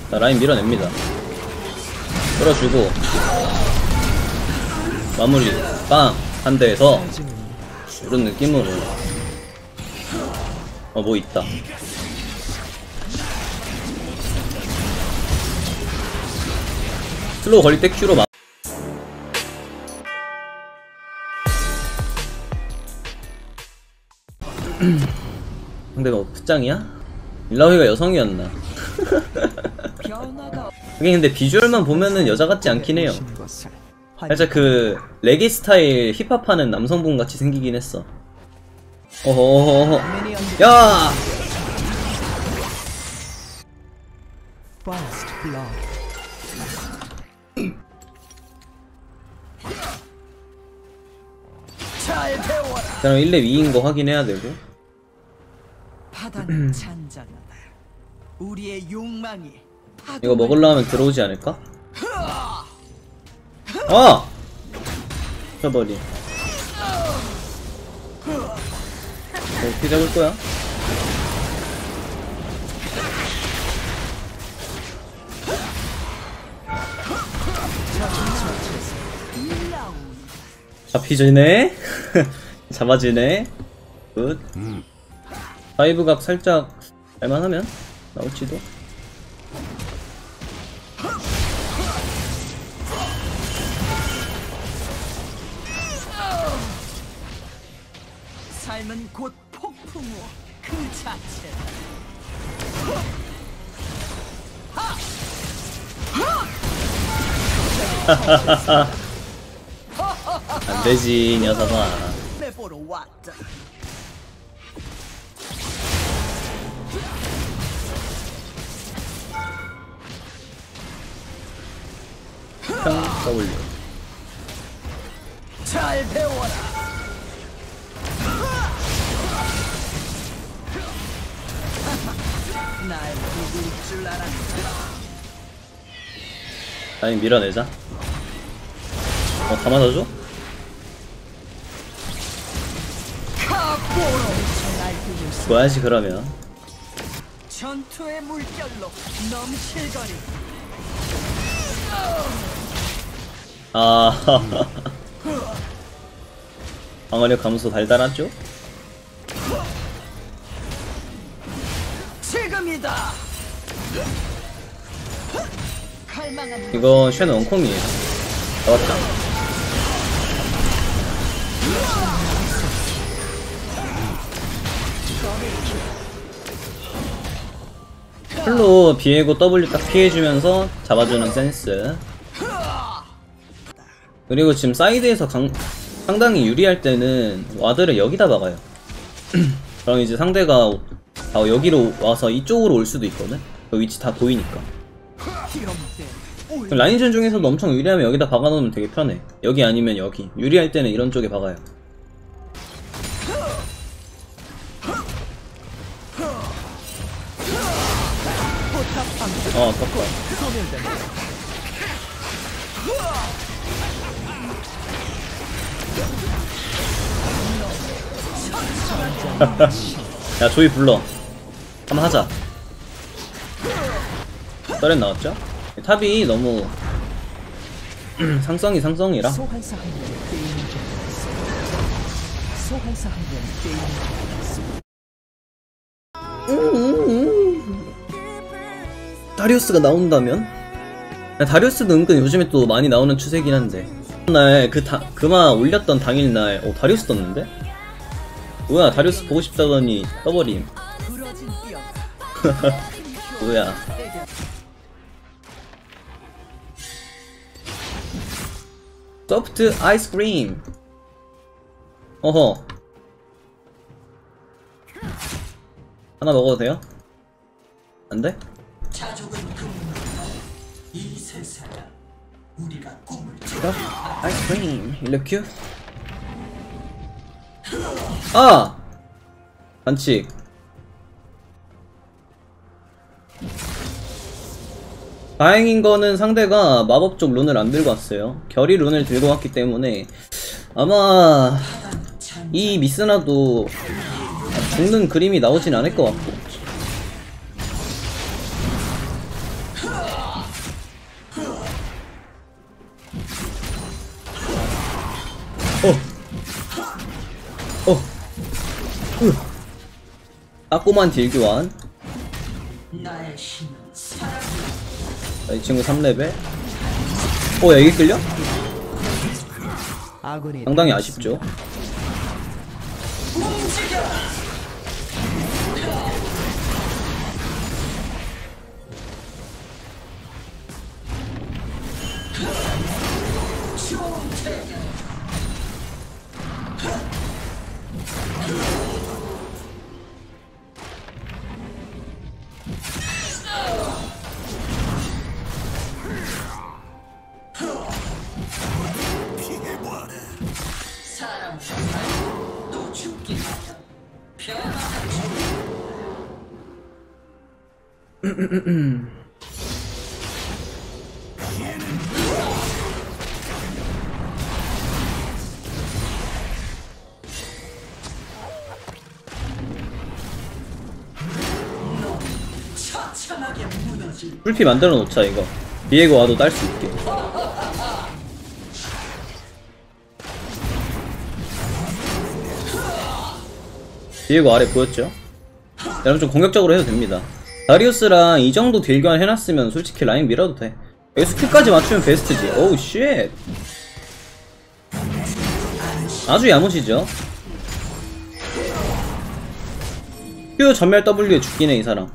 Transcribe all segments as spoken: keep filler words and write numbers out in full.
자, 라인 밀어냅니다. 끌어주고 마무리 빵! 한 대에서 이런 느낌으로. 어, 뭐 있다. 슬로우 걸릴 때 Q로 막 근데 뭐 풋장이야? 일라오이가 여성이었나? 하긴 근데 비주얼만 보면은 여자 같지 않긴 해요. 살짝 그 레게 스타일 힙합하는 남성분 같이 생기긴 했어. 어허허허. 야! 그럼 일 렙 이인 거 확인해야 되고. 바다는 잔잔하다. 우리의 욕망이 이거 먹으려면 들어오지 않을까? 아! 쳐버리. 어떻게 잡을 거야? 잡히지네? 잡아지네? 굿. 파이브각 살짝 알만하면 나올지도. 삶은 곧 폭풍우 그 자체다. 안되지 녀석아. 내보러 왔다. 평 W. 잘 배워라. 날 누굴 줄 알았다. 라인 밀어내자. 어, 다 맞아줘? 뭐야지 그러면. 전투의 물결로 넘실거리. 아, 방어력 감소 달달하죠? 지금이다. 이거 쉔 원콤이에요. 나왔다. 풀로 비에고 W 딱 피해주면서 잡아주는 센스. 그리고 지금 사이드에서 강, 상당히 유리할 때는 와드를 여기다 박아요. 그럼 이제 상대가 다 여기로 와서 이쪽으로 올 수도 있거든? 그 위치 다 보이니까. 라인전 중에서도 엄청 유리하면 여기다 박아놓으면 되게 편해. 여기 아니면 여기. 유리할 때는 이런 쪽에 박아요. 어, 떴다. 야, 조이 불러. 한번 하자. 떨렛 나왔죠? 탑이 너무 상성이 상성이라. 다리우스가 나온다면? 다리우스도 은근 요즘에 또 많이 나오는 추세긴 한데, 그날 그 다, 그마 올렸던 당일날 어 다리우스 떴는데? 뭐야, 다리우스 보고 싶다더니 떠버림. 뭐야. 소프트 아이스크림. 어허. 하나 먹어도 돼요? 안 돼? 아이스크림. 일렉큐? 아! 반칙. 다행인 거는 상대가 마법 쪽 룬을 안 들고 왔어요. 결의 룬을 들고 왔기 때문에 아마 이 미스나도 죽는 그림이 나오진 않을 것 같고. 까꼬만 딜 교환. 나의 힘은 사람 자, 이 친구 삼 레벨. 어, 야, 이게 끌려? 아군이 상당히 아쉽죠. 사람 또 죽기 마련. 처참하게 무너질 풀피 만들어 놓자, 이거. 비에고 와도 딸 수 있게. 비에고 아래 보였죠? 여러분 좀 공격적으로 해도 됩니다. 다리우스랑 이 정도 딜교환 해놨으면 솔직히 라인 밀어도 돼. 여기서 큐까지 맞추면 베스트지. 오우 쉣. 아주 야무지죠? 큐 전멸 W에 죽긴 해, 이 사람.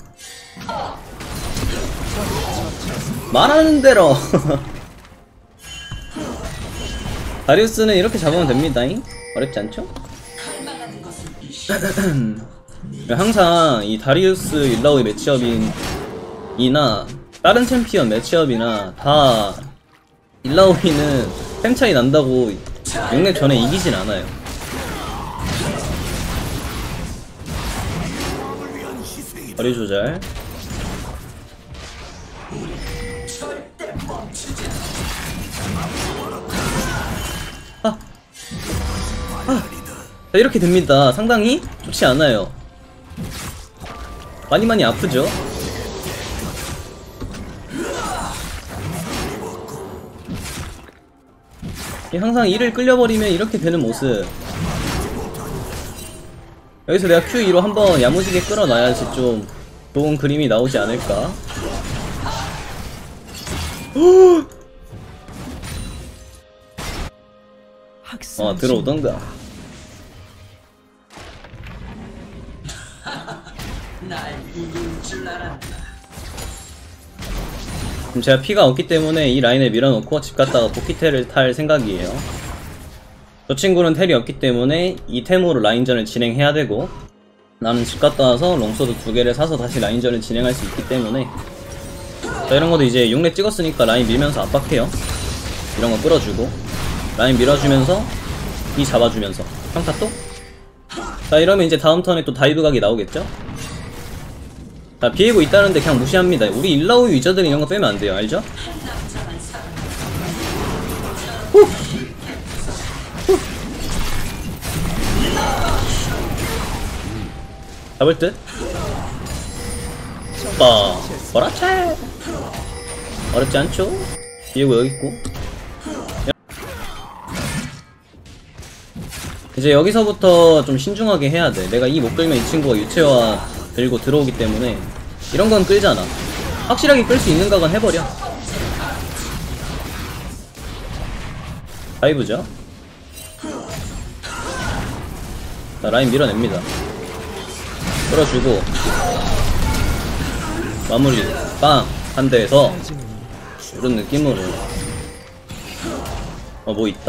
말하는 대로. 다리우스는 이렇게 잡으면 됩니다잉. 어렵지 않죠? 항상 이 다리우스 일라오이 매치업이나 다른 챔피언 매치업이나 다 일라오이는 템 차이 난다고 육 렙 전에 이기진 않아요. 거리 조절. 아. 아. 자, 이렇게 됩니다. 상당히 좋지 않아요. 많이 많이 아프죠? 항상 이를 끌려버리면 이렇게 되는 모습. 여기서 내가 큐 이로 한번 야무지게 끌어놔야지 좀 좋은 그림이 나오지 않을까. 어, 들어오던가. 날 이길 줄 알았다. 지금 제가 피가 없기 때문에 이 라인을 밀어놓고 집 갔다가 복귀텔을 탈 생각이에요. 저 친구는 텔이 없기 때문에 이 템으로 라인전을 진행해야 되고, 나는 집 갔다 와서 롱소드 두 개를 사서 다시 라인전을 진행할 수 있기 때문에. 자, 이런 것도 이제 육 렙 찍었으니까 라인 밀면서 압박해요. 이런 거 끌어주고 라인 밀어주면서 이 잡아주면서 평타 또. 자, 이러면 이제 다음 턴에 또 다이브 각이 나오겠죠? 자, 비에고 있다는데 그냥 무시합니다. 우리 일라오이 위저들이 이런 거 빼면 안 돼요. 알죠? 후! 후! 잡을 듯? 빠, 버라채! 어렵지 않죠? 비에고 여기 있고. 이제 여기서부터 좀 신중하게 해야 돼. 내가 이 못 끌면 이 친구가 유채화 들고 들어오기 때문에 이런 건 끌잖아. 확실하게 끌 수 있는 각은 해버려. 다이브죠? 자, 라인 밀어냅니다. 끌어주고 마무리 빵! 한 대에서 이런 느낌으로. 어, 뭐 있다.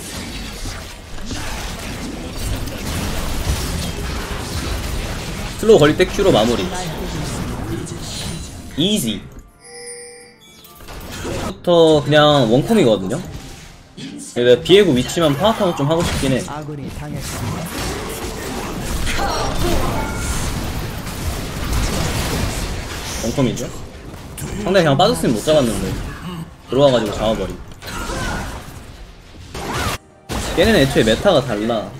슬로우 걸릴 때 Q로 마무리. 이지. 부터 그냥 원콤이거든요. 내가 비에고 위치만 파악하고 좀 하고 싶긴 해. 아군이 당했습니다. 원콤이죠. 상당히 그냥 빠졌으면 못 잡았는데 들어와가지고 잡아버리. 걔는 애초에 메타가 달라.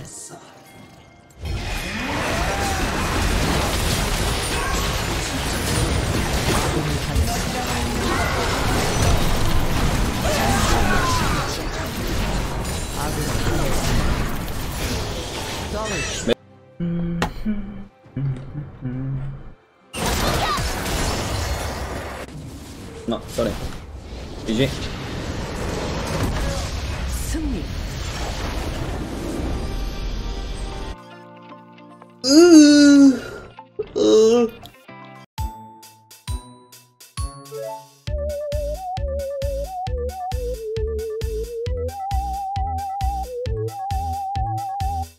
아, 쏘리. 이지. 승리. 으, 으.